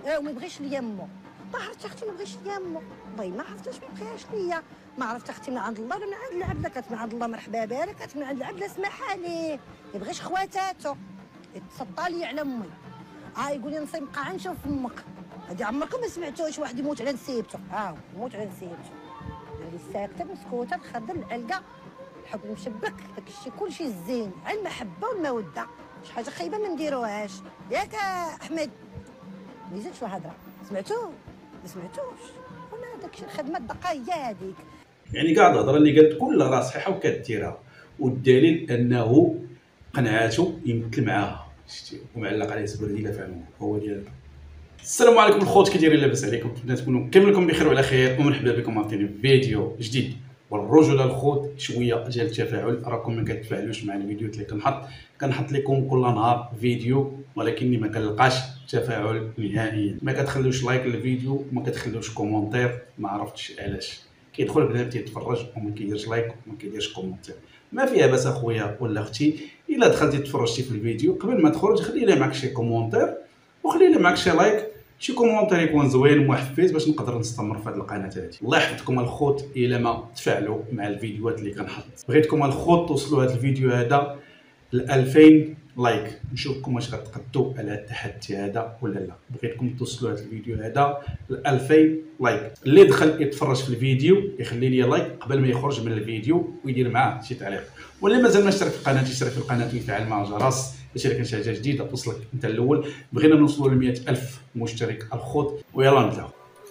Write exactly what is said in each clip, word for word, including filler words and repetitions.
وما يبغيش ليا مو. طهرت اختي ما بغيش ليا مو، باي ما عرفتش ما بغيهاش ليا، ما عرفت اختي من عند الله ولا من عند العبله، كانت من عند الله مرحبا بها، كانت من عند العبله سمح ليه، ما يبغيش خواتاتو، يتسطى لي على امي. ها يقول لي نصيب نبقى نشوف امك، هادي عمركم ما سمعتوش واحد يموت على نسيبته، ها هو يموت على نسيبته. هادي ساكته مسكوته تخدر العلقه، الحب المشبك، داك الشيء كلشي الزين، على المحبه والموده، شي حاجه خايبه ما نديروهاش، ياك احمد؟ ما يزيدش الهضره، سمعتو؟ ما سمعتوش؟ ولا داك الشيء الخدمه الدقه هي هذيك. يعني كاع الهضره اللي قالت كلها راه صحيحه وكديرها، والدليل انه قنعاتو يمثل معاها، شتي، ومعلق عليه سبرديله فعلا هو ديال. السلام عليكم الخوت، كي دايرين؟ لاباس عليكم؟ نتمنى تكونوا كاملكم بخير وعلى خير، ومرحبا بكم عاوتاني في فيديو جديد. والرجل الخوت شويه ديال التفاعل، راكم ما كتفاعلوش مع الفيديوهات اللي كنحط كنحط لكم كل نهار فيديو، ولكني ما كنلقاش تفاعل نهائيا. ما كتخليوش لايك للفيديو، ما كتخليوش كومونتير، ما عرفتش علاش. كيدخل بنادم تيتفرج وما كيديرش لايك وما كيديرش كومونتير. ما فيها باس اخويا ولا اختي، الا دخلتي تفرجتي في الفيديو قبل ما تخرج خلي لي معك شي كومونتير، وخلي لي معك شي لايك، شي كومونتير يكون زوين محفز باش نقدر نستمر في هذه القناه هذه. الله يحفظكم الخوت الى ما تفاعلوا مع الفيديوهات اللي كنحط. بغيتكم الخوت توصلوا هذا الفيديو هذا ل ألفين لايك، نشوفكم واش غتقدوا على هذا التحدي هذا ولا لا. بغيتكم توصلوا هذا الفيديو هذا ل ألفين لايك. اللي دخل يتفرج في الفيديو يخلي لي لايك قبل ما يخرج من الفيديو ويدير معاه شي تعليق، واللي مازال ما اشترك في القناه يشترك في القناه ويفعل مع الجرس باش الا كان شي حاجه جديده توصلك انت الاول. بغينا نوصلوا ل مئة ألف مشترك الخوت، ويلا نبداو.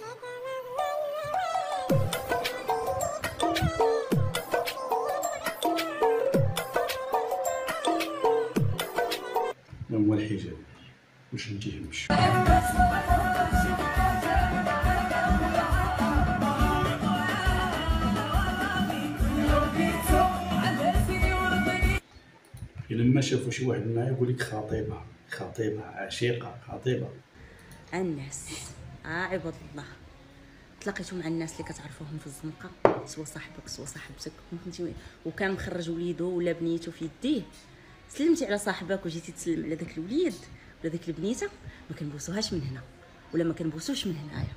هو الحجاب واش نتيهمش. لما شافوا شي واحد معايا يقول لك خطيبه خطيبه عشيقه خطيبه. الناس اه عباد الله، تلاقيتوا مع الناس اللي كتعرفوهم في الزنقه، سوا صاحبك سوا صاحبتك، فهمتي، وكان مخرج وليدو ولا بنيتو في يديه، سلمتي على صاحبك وجيتي تسلم على داك الوليد ولا داك البنيته، ما كنبوسوهاش من هنا ولا ما كنبوسوش من هنايا.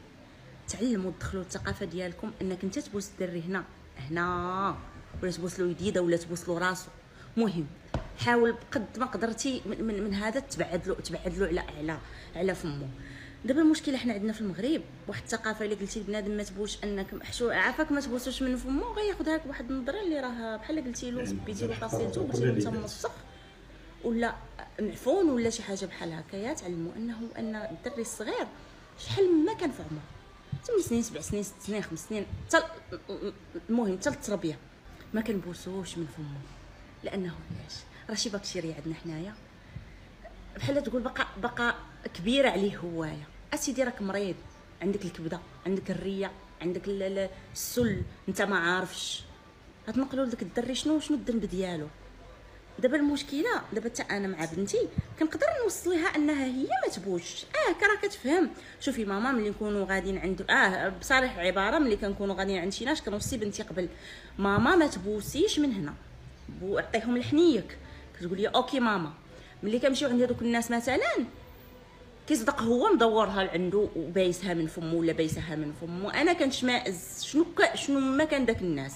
تعلموا تدخلوا الثقافه ديالكم انك انت تبوس الدري هنا هنا، ولا تبوس له يديده ولا تبوس له راسو. مهم حاول بقد ما قدرتي من, من, من هذا تبعد له تبعد له على على على فمه. دابا المشكله حنا عندنا في المغرب واحد الثقافه، الا قلتي لبنادم ما تبوش انك حشو عافاك ما تبوسوش من فمه، غياخذها لك بواحد النظره اللي راه بحال قلتي له سبيتي له قصيتو قلتي له انت منسخ ولا معفون ولا شي حاجه بحال هكايا. تعلموا انه ان الدري الصغير شحال ما كان في عمره، ثمان سنين سبع سنين ست سنين خمس سنين تل... المهم حتى التربيه ما كنبوسوش من فمه، لانه علاش؟ راه شي بكتيريا عندنا حنايا بحال تقول بقى بقى كبيره عليه هوايه. اسيدي راك مريض، عندك الكبده، عندك الريه، عندك السل، انت ما عارفش غتنقلوا لك الدري شنو شنو الذنب ديالو. دابا المشكله دابا حتى انا مع بنتي كنقدر نوصل لها انها هي ما تبوش. اه كرا كتفهم. شوفي ماما ملي نكونوا غاديين عند اه بصريح عباره، ملي كنكونوا غاديين عند شي ناس كنوصي بنتي قبل ماما ما تبوسيش من هنا، بو عطيهم لحنيك، كتقول لي اوكي ماما. ملي كنمشيو عند هذوك الناس مثلا كيصدق هو مدورها لعندو وبايسها من فمه ولا بايسها من فمه، انا كنشمائز شنو ك... شنو ما كان داك الناس.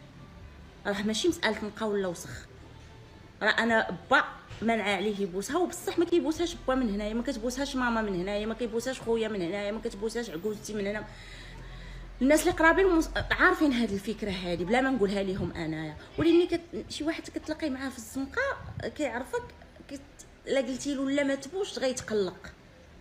راه ماشي مساله نقا ولا وسخ، راه انا با منع عليه يبوسها، وبصح ما كيبوسهاش با من هنايا، ما كتبوسهاش ماما من هنايا، ما كيبوسهاش خويا من هنايا، ما كتبوسهاش عكوزتي من هنا. الناس اللي قرابين مص... عارفين هذه الفكره هذه بلا ما نقولها لهم انايا. ولاني كت... شي واحد كتلاقي معاه في الزنقه كيعرفك كت... لا قلتي له لا ما تبوش غيتقلق.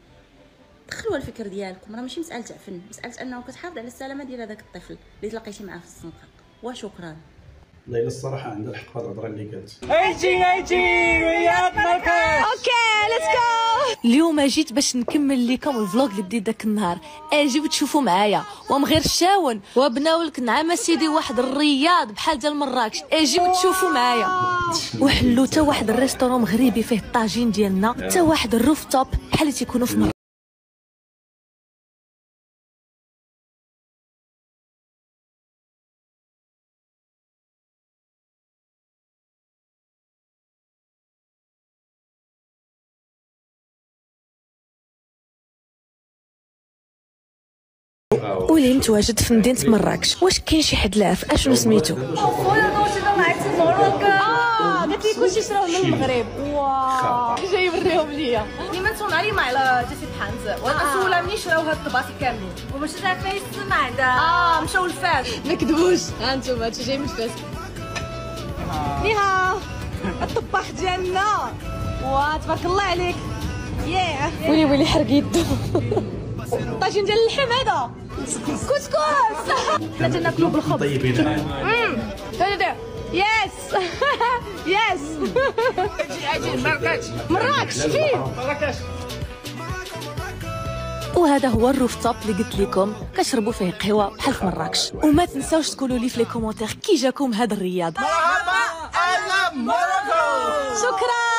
دخلوا الفكر ديالكم، راه ماشي مساله عفن، مساله انه كتحافظ على السلامه ديال هذاك الطفل اللي تلاقيتي معاه في الزنقه. وشكرا. ليلى الصراحه عندها الحق في الهضره اللي قالت. ايجي ايجي رياض مركز. اوكي ليتس جو. اليوم جيت باش نكمل لكم الفلوق اللي بديت داك النهار، اجيو تشوفوا معايا ومغير الشاون وبناولك نعم سيدي واحد الرياض بحال ديال مراكش، اجيو تشوفوا معايا. وحلو حتى واحد الريستورون مغربي فيه الطاجين ديالنا، حتى واحد الروف توب بحال اللي تيكونوا في واللي متواجد في مدينه مراكش. واش كاين شي حد لاف اشنو سميتو؟ 啊，这地库其实我们المغرب哇，这一يوريهم ليا。你们从哪里买了这些盘子？我苏了منين شراو هاد الطباسي كاملين؟我们是在菲斯买的。啊，مشاو لفاس. ما كذبوش، ها انتم هادشي جاي من فاس.你好，الطباخ ديالنا. واه تبارك الله عليك. ياه. ويلي ويلي حرق يدو. طاجين ديال اللحم هذا. كسكس. حنا تناكلو بالخبز. طيبين. امم. هذا يس يس اجي اجي مراكش مراكش فين مراكش. وهذا هو الروف توب اللي قلت لكم كشربوا فيه قهوه بحال في مراكش. وما تنساوش تقولوا لي في لي كومونتير كي جاكم هذا الرياض. مرحبا اهلا مراكش. شكرا.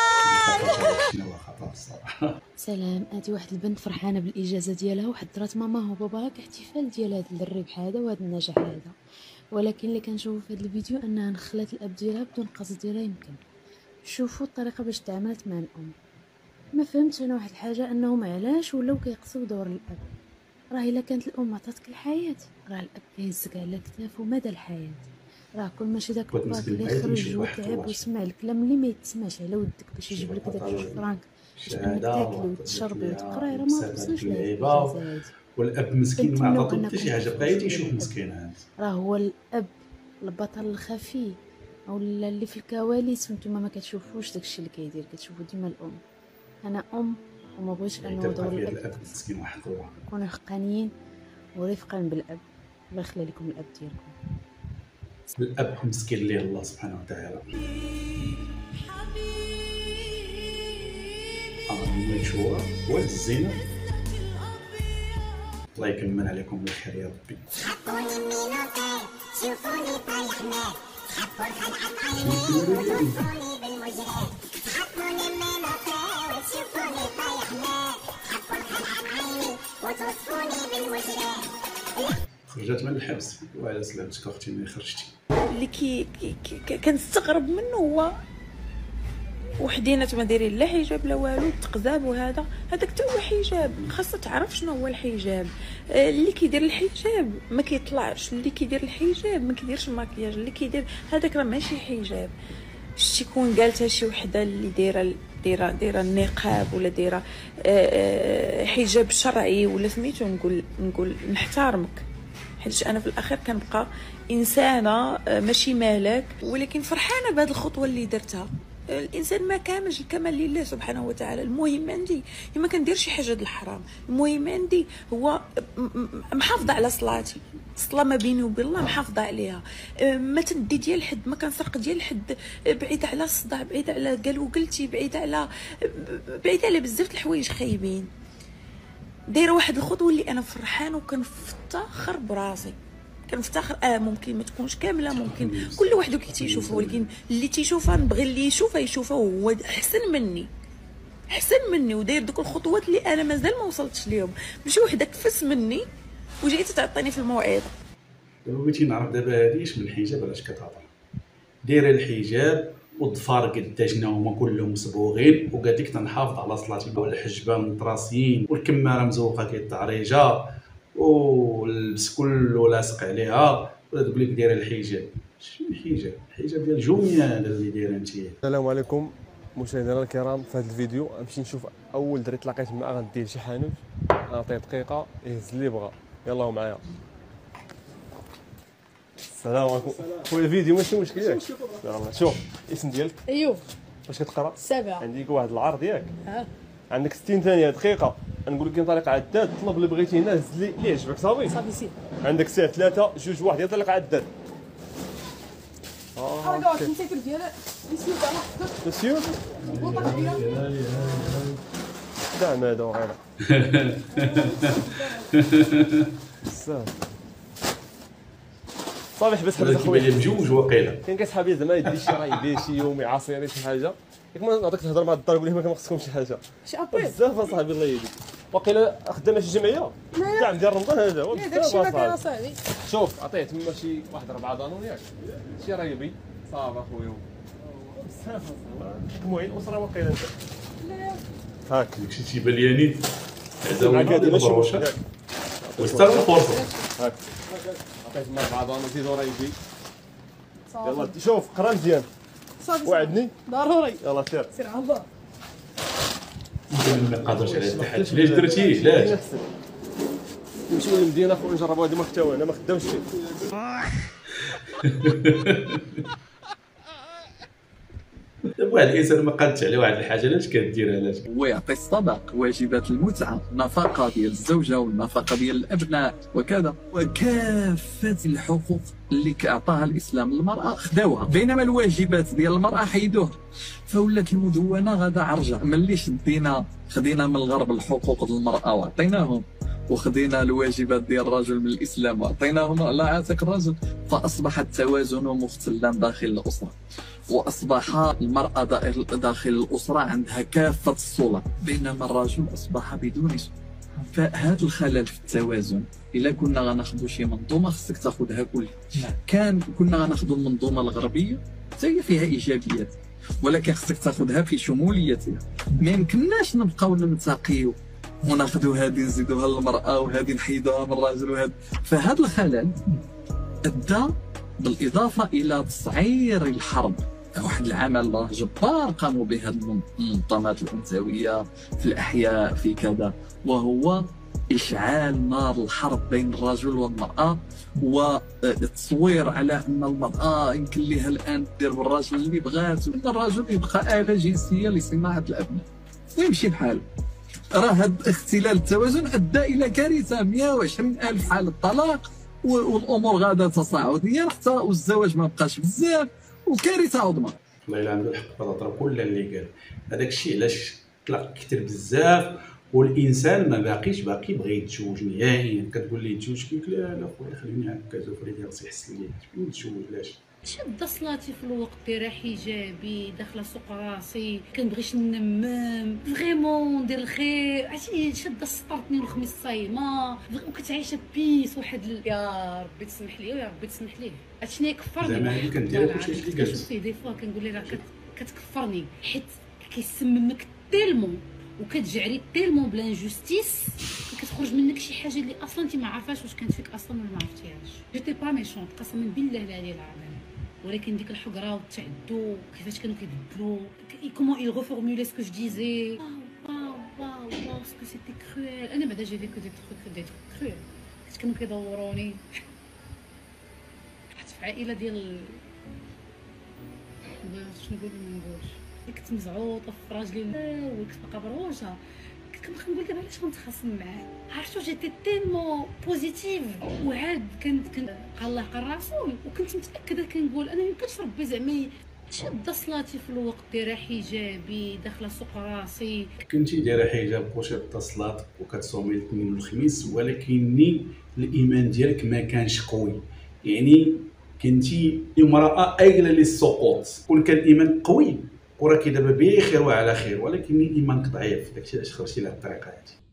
سلام. هادي واحد البنت فرحانه بالاجازه ديالها وحضرات ماماها وباباها كاحتفال ديال هذا الربح هذا وهذا النجاح هذا، ولكن اللي كنشوفوا في هذا الفيديو انها نخلات الاب ديالها بدون قصد ديالها. يمكن شوفوا الطريقه باش تعاملت مع الام. ما فهمتش انا واحد الحاجه، انهم علاش ولاو كيقصوا دور الاب. راه الا كانت الام عطاتك الحياه راه الاب كيهزك على كتافو مدى الحياه. راه كل ماشي داك الباك اللي يخرج وتعب وسمع الكلام اللي ما يتسمعش على ودك باش يجيب لك داك جوج فرانك باش تاكلي وتشربي وتقراي، راه ما خصناش لعيبه. والاب مسكين ما عطاتو حتى شي حاجه، بقى تيشوف مسكين هذا. راه هو الاب البطل الخفي او اللي في الكواليس وانتم ما كتشوفوش داكشي اللي كيدير، كتشوفوا ديما الام. انا ام وما بغيتش انه دور الاب مسكين واحد هو. كونوا حقانيين ورفقا بالاب. الله يخلي لكم الاب ديالكم. الاب مسكين ليه الله سبحانه وتعالى. آه مشهورة والزينة. الله يكمل عليكم بالخير يا ربي. شوفوني طايح نار، تحبوا الخلعة عيني، تحبوني بالمجرى، تحبوني من الطاوة، تشوفوني طايح نار، تحبوا الخلعة عيني، وتوصفوني بالمجرى. خرجت من الحبس وعلى سلامتك اختي ملي خرجتي. اللي كي, كي, كي كنستغرب منه هو وحدينات ما دايرين لا حجاب لا والو، التقذاب وهذا هذاك حتى هو حجاب. خاصها تعرف شنو هو الحجاب. آه اللي كيدير الحجاب ما كيطلعش، اللي كيدير الحجاب ما كيديرش الماكياج، اللي كيدير هذاك راه ماشي حجاب. شتي كون قالتها شي وحده اللي دايره دايره دايره النقاب ولا دايره آه حجاب شرعي ولا سميتو، نقول نقول نحترمك، حيت انا في الاخير كنبقى انسانه ماشي مالك، ولكن فرحانه بهذه الخطوه اللي درتها. الانسان ما كاملش الكمال لله سبحانه وتعالى. المهم عندي ما كندير شي حاجه د الحرام، المهم عندي هو محافظه على صلاتي، الصلاه ما بيني وبين الله محافظه عليها، ما تندي ديال حد، ما كنسرق ديال حد، بعيده على الصداع، بعيده على قال وقلتي، بعيده على بعيده على بزاف د الحوايج خايبين. دايره واحد الخطوه اللي انا فرحانه وكنفتخر براسي، كنفتخر. اه ممكن ما تكونش كامله، ممكن كل واحد كي تيشوفها، ولكن اللي تيشوفها نبغي اللي يشوفها يشوفها هو احسن مني، احسن مني وداير دوك الخطوات اللي انا مازال ما وصلتش ليهم. ماشي وحده تفس مني وجيتي تعطيني في الموعظه. دابا بغيتي نعرف دابا هاديش من الحجاب علاش كتهضر. دايره الحجاب والظفار قداجنا هما كلهم مصبوغين، وقالت لك تنحافظ على صلاتي، والحجبه مطراسين والكماره مزوقه كالتعريجه واللبس كله لاصق عليها، ولا تقول لك دايره الحجاب. شنو الحجاب؟ الحجاب ديال جوميا هذا اللي دايره انت. السلام عليكم مشاهدينا الكرام. في هذا الفيديو غنمشي نشوف اول دري تلاقيت معاه غنديه لشي حانوت، نعطيه دقيقه يهز اللي بغا. يلاه معايا. السلام عليكم خويا. الفيديو ماشي مشكل ياك؟ شوف الاسم ديالك. ايوب. واش كتقرا؟ سبعة. عندي واحد العرض ياك؟ اه. عندك ستين ثانيه دقيقه، نقول لك طريق عداد، طلب اللي بغيتي هنا، هز لي اللي عجبك. صافي صافي سير. عندك ساعه ثلاثه جوج واحد يطلق عداد. اه اوكي. نسيت ديال مسيو تاع مسيو دعم هذا وغيره. بزاف صافي حبس حبس اخويا. بجوج وقيله كاين كيصحابي زعما يدي شي رايبي شي يوم يعاصيري شي حاجه، ياك ما نعطيك تهضر مع الدار قول لهم ما خصكمش شي حاجه. شي ابري بزاف اصاحبي الله يهديك. واقيلا خدامه شي جمعيه تاع ديال رمضان هذا هو بزاف اصاحبي. شوف عطيه تما شي واحد ربعه دانون ياك شي رايبي صافي اخويا. بزاف المهم الاسره واقيلا انت هاك شي تيبان لي هذا هو هذا ماشي واستغل الفرصه. هاك عطيت من أربعة دانون زيدو رايبي. يلا شوف قرا مزيان. وعدني ضروري. يلا سير سير على الله. ما قادرش على التحدي. علاش درتيه؟ علاش؟ نمشيو للمدينه خويا نجربوا هذه محتوى انا ما خدامش فيه. واحد الانسان ما قادش على واحد الحاجه علاش كديرها؟ علاش؟ ويعطي الصداق، واجبات المتعه، النفقه ديال الزوجه والنفقه ديال الابناء وكذا، وكافه الحقوق اللي كاعطاها الاسلام للمراه خداوها، بينما الواجبات ديال المراه حيدوها. فولات المدونه غدا عرجه. ملي شدينا خدينا من الغرب الحقوق ديال المراه وعطيناهم، وخدينا الواجبات ديال الرجل من الاسلام وعطيناهم على عاتق الرجل، فاصبح التوازن مختلا داخل الاسره، واصبح المراه داخل الاسره عندها كافه السلطه، بينما الرجل اصبح بدون سلطه. فهذا الخلل في التوازن الا كنا غناخذوا شي منظومه خصك تاخذها كلها. كان كنا غناخذوا المنظومه الغربيه حتى هي فيها ايجابيات، ولكن خصك تاخذها في شموليتها. ما يمكنناش نبقاو ننتقيو وناخذوا هذه نزيدوها للمراه وهذه نحيدوها من الراجل وهذا. فهذا الخلل ادى بالاضافه الى تصعير الحرب. واحد العمل راه جبار قاموا به المنظمات الانثويه في الاحياء في كذا، وهو اشعال نار الحرب بين الرجل والمراه، والتصوير على ان المراه يمكن لها الان دير بالراجل اللي بغات، وان الرجل يبقى آلة جنسيه لصناعه الابناء ويمشي بحاله. راه هذا اختلال التوازن ادى الى كارثه، مئة وعشرين الف حاله طلاق، والامور غاده تصاعديا حتى والزواج ما بقاش بزاف، وكارثه عظمى. والله الا عنده الحق في الهضره كل اللي قال. هذاك الشيء علاش طلق كثر بزاف، والانسان ما باقيش باقي بغى يتزوج نهائيا. كتقول ليه تزوج كيف؟ لا لا خويا خليني هكا زوفري ديال راسي يحس ليا شنو نتزوج علاش؟ شاده صلاتي في الوقت دايره حجابي داخله سوق راسي كنبغيش ننمم فريمون ندير الخير عرفتي شاده سطرتني والخميس صايمه وكتعيشه بيس واحد ال... يا ربي تسمح لي يا ربي تسمح ليه هادشي اللي كفرني زعما هذيك كندير كلشي اللي قالت شفتي دي فوا كنقول لها راه كتكفرني حيت كيسممك تيلمون وكتجعري تيلمون بلا انجوستيس كتخرج منك شي حاجه اللي اصلا انت ما عارفاش واش كانت فيك اصلا ولا ما عرفتيهاش. جيتي با ميشونط قسما بالله العلي العظيم، ولكن ديك الحقره والتعدو كيفاش كانوا كيدبروا كومون il reformulait ce que je disais. واو واو واو سكو سيتي كرويل. انا بعدا جي فيكو دي تروك دي تروك كرويل حيت كانوا كيدوروني حيت في عائله ديال شنو نقول ما نقولش كنت مزعوطه في راجلي وكنت باقا بروجه كنت كنقول دابا علاش غنتخاصم معاه. عرفتو جيتي تيلمون بوزيتيف وعاد كنت كنت قال الله قال الرسول وكنت متاكده كنقول انا ميمكنش ربي زعما شاده صلاتي في الوقت دايره حجابي داخله سوق راسي. كنتي دايره حجاب وشاده صلاتك وكتصومي الاثنين والخميس، ولكن الايمان ديالك ما كانش قوي، يعني كنتي امراه ايله للسقوط. كون كان الايمان قوي وراكي دابا بخير وعلى خير، ولكن ايمانك ضعيف، داكشي علاش خرجتي لهاد الطريقه هادي.